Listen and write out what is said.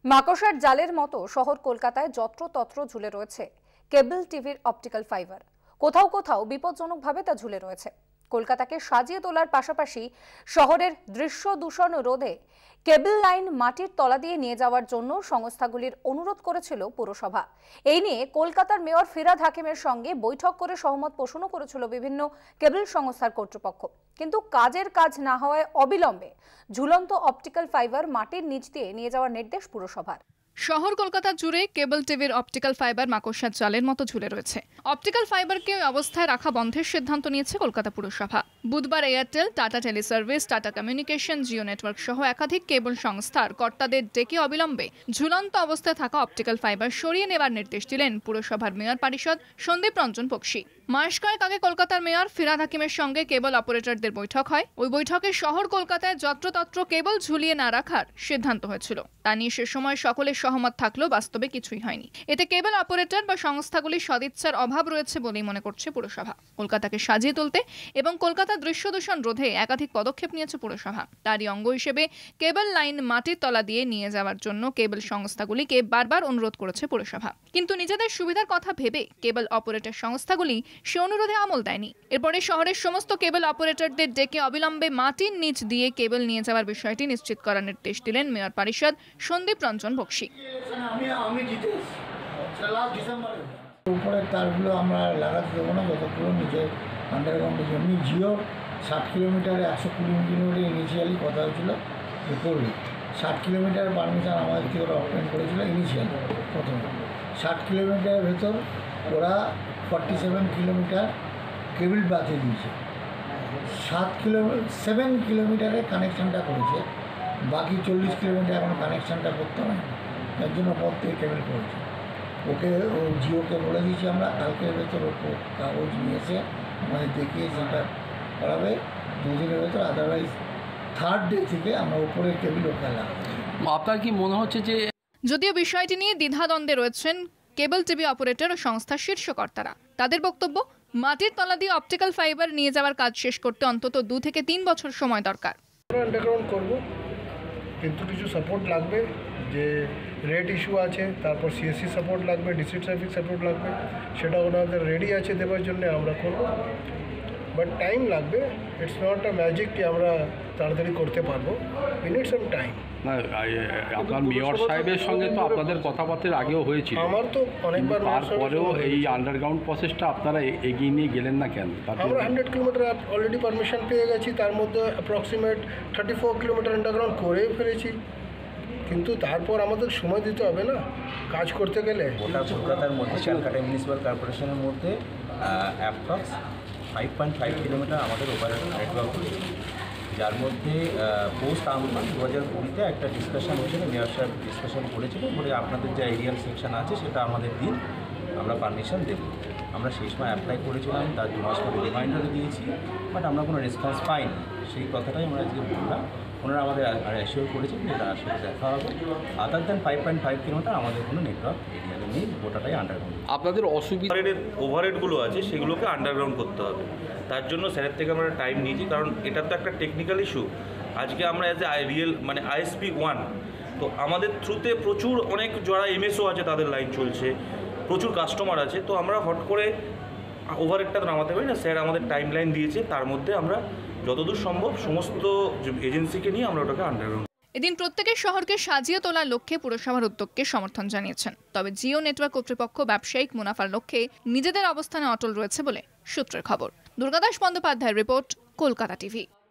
মাকড়সার জালের মতো শহর কলকাতায় যত্রতত্র ঝুলে রয়েছে কেবল টিভির অপটিক্যাল ফাইবার। কোথাও কোথাও বিপজ্জনকভাবে তা ঝুলে রয়েছে। কলকাতাকে সাজিয়ে তোলার পাশাপাশি শহরের দৃশ্য দূষণ রোধে কেবল লাইন মাটির তলা দিয়ে নিয়ে যাওয়ার জন্য সংস্থাগুলির অনুরোধ করেছিল পুরসভা। এই নিয়ে কলকাতার মেয়র ফিরহাদ হাকিমের সঙ্গে বৈঠক করে সহমত পোষণও করেছিল বিভিন্ন কেবল সংস্থার কর্তৃপক্ষ। কিন্তু কাজের কাজ না হওয়ায় অবিলম্বে ঝুলন্ত অপটিক্যাল ফাইবার মাটির নিচ দিয়ে নিয়ে যাওয়ার নির্দেশ পুরসভার। শহর কলকাতা জুড়ে কেবল টিভির অপটিক্যাল ফাইবার মাকড়সার জালের মতো ঝুলে রয়েছে। অপটিক্যাল ফাইবারকে ওই অবস্থায় রাখা বন্ধের সিদ্ধান্ত নিয়েছে কলকাতা পুরসভা। বুধবার Airtel, Tata Teleservice, Tata Communication, Jio network সহ একাধিক কেবল সংস্থার কর্তাদের ডেকে অবিলম্বে ঝুলন্ত অবস্থায় থাকা অপটিক্যাল ফাইবার সরিয়ে নেওয়ার নির্দেশ দিলেন পুরসভার মেয়র পারিষদ সন্দীপ রঞ্জন বক্সী। মাস কয়েক আগে কলকাতার মেয়র ফিরহাদ হাকিমের সঙ্গে কেবল অপারেটরদের বৈঠক হয়। ওই বৈঠকে শহর কলকাতায় যত্রতত্র কেবল ঝুলিয়ে না রাখার সিদ্ধান্ত হয়েছিল। তা নিয়ে সে সময় সকলের সহমত থাকলেও বাস্তবে কিছুই হয়নি। এতে কেবল অপারেটর বা সংস্থাগুলির সদিচ্ছার অভাব রয়েছে বলেই মনে করছে পুরসভা। কলকাতাকে সাজিয়ে তুলতে এবং কলকাতার দৃশ্য দূষণ রোধে একাধিক পদক্ষেপ নিয়েছে পুরসভা। তারই অঙ্গ হিসেবে কেবল লাইন মাটির তলা দিয়ে নিয়ে যাওয়ার জন্য কেবল সংস্থাগুলিকে বারবার অনুরোধ করেছে পুরসভা। কিন্তু নিজেদের সুবিধার কথা ভেবে কেবল অপারেটর সংস্থাগুলি সে অনুরোধে আমল দেয়নি। এরপরে শহরের সমস্ত কেবল অপারেটরদের ডেকে অবিলম্বে মাটির নিচ দিয়ে কেবল নিয়ে যাওয়ার বিষয়টি নিশ্চিত করার নির্দেশ দিলেন মেয়র পারিষদ সন্দীপ রঞ্জন বক্সী। উপরের তারগুলো আমরা লাগাতে দেবো না যতক্ষণ নিচে আন্ডারগ্রাউন্ডে যেমনি জিও 60 কিলোমিটারে 120 কিলোমিটার ইনিশিয়ালি কথা হয়েছিল করবে। 60 কিলোমিটার পারমিশন আমাদের থেকে ওরা অপেন করেছিল ইনিশিয়ালি প্রথমে। 60 কিলোমিটারের ভেতর ওরা 47 কিলোমিটার কেবল বাতিল দিয়েছে। 7 কিলোমিটারে কানেকশানটা করেছে, বাকি 40 কিলোমিটার এখন কানেকশানটা করতে হয়, তার জন্য পথ থেকে কেবল করেছে। ওকে জিওকে বলে দিয়েছি আমরা কালকের ভেতর কাগজ নিয়ে এসে আমাদের দেখিয়ে সেটা করাবে 2 দিনের ভেতর, আদারওয়াইজ 3rd ডে থেকে আমরা উপরে কেবল ওকে লাগাবো। আপনার কি মনে হচ্ছে যে যদিও বিষয়টি নিয়ে দ্বিধাদ্বন্দ্বে রয়েছেন কেবল টিভি অপারেটর ও সংস্থার শীর্ষ কর্তারা। তাদের বক্তব্য, মাটির তলা দিয়ে অপটিক্যাল ফাইবার নিয়ে যাওয়ার কাজ শেষ করতে অন্তত 2 থেকে 3 বছর সময় দরকার। আন্ডারগ্রাউন্ড করব, কিন্তু কিছু সাপোর্ট লাগবে, যে রেট ইস্যু আছে, তারপর সিএসসি সাপোর্ট লাগবে, ডিসি ট্রাফিক সাপোর্ট লাগবে, সেটা ওনাদের রেডি আছে দেওয়ার জন্য আমরা করব, বাট টাইম লাগবে। ইটস নট আ ম্যাজিক কি আমরা তাড়াতাড়ি করতে পারবো, উই নিড সাম টাইম। না, আপনার মেয়র সাহেবের সঙ্গে তো আপনাদের কথাবার্তার আগেও হয়েছিল, আমার তো অনেকবার, তারপরেও এই আন্ডারগ্রাউন্ড প্রসেসটা আপনারা এগিয়ে নিয়ে গেলেন না কেন? আমরা 100 কিলোমিটার অলরেডি পারমিশন পেয়ে গেছি, তার মধ্যে অ্যাপ্রক্সিমেট 34 কিলোমিটার আন্ডারগ্রাউন্ড করেই ফেলেছি, কিন্তু তারপর আমাদের সময় দিতে হবে না কাজ করতে গেলে। গোটা কলকাতার মধ্যে ক্যালকাটা মিউনিসিপ্যাল কর্পোরেশনের মধ্যে অ্যাপ্রক্স 5.5 কিলোমিটার আমাদের ওভারঅল নেটওয়ার্ক রয়েছে, যার মধ্যে পোস্ট আন্দোলন 2020-তে একটা ডিসকাশন হয়েছিল, মেয়র সাহেব ডিসকাশন করেছিল, বলে আপনাদের যে এরিয়াল সেকশন আছে সেটা আমাদের দিন, আমরা পারমিশন দেব। আমরা সেই সময় অ্যাপ্লাই করেছিলাম, তার 2 মাস পরে রিমাইন্ডার দিয়েছি, বাট আমরা কোনো রেসপন্স পাইনি। সেই কথাটাই আমরা আজকে বললাম, ওনারা আমাদের অ্যাসিওর করেছেন যে এটা আসলে দেখা হবে। আদার দেন 5.5 কিলোমিটার আমাদের কোনো নেটওয়ার্ক এরিয়াতে নেই, গোটাটাই আন্ডারগ্রাউন্ড। আপনাদের অসুবিধা ওভারহেডগুলো আছে সেগুলোকে আন্ডারগ্রাউন্ড করতে হবে, তার জন্য স্যারের থেকে আমরা টাইম নিয়েছি, কারণ এটা তো একটা টেকনিক্যাল ইস্যু। আজকে আমরা অ্যাজ এ ISP 1, তো আমাদের থ্রুতে প্রচুর অনেক যারা MSO আছে তাদের লাইন চলছে, প্রচুর কাস্টমার আছে, তো আমরা হট করে ওভারহেডটা তো নামাতে পারি না। স্যার আমাদের টাইম লাইন দিয়েছে, তার মধ্যে আমরা যতদূর সম্ভব সমস্ত এজেন্সিকে নিয়ে আমরা ওটাকে আন্ডারগ্রাউন্ড। এদিন প্রত্যেকের শহরকে সাজিয়ে তোলার লক্ষ্যে পুরসভার উদ্যোগকে সমর্থন জানিয়েছেন। তবে জিও নেটওয়ার্ক কর্তৃপক্ষ ব্যবসায়িক মুনাফার লক্ষ্যে নিজেদের অবস্থানে অটল রয়েছে বলে সূত্রের খবর। দুর্গাদাস বন্দ্যোপাধ্যায়ের রিপোর্ট, কলকাতা টিভি।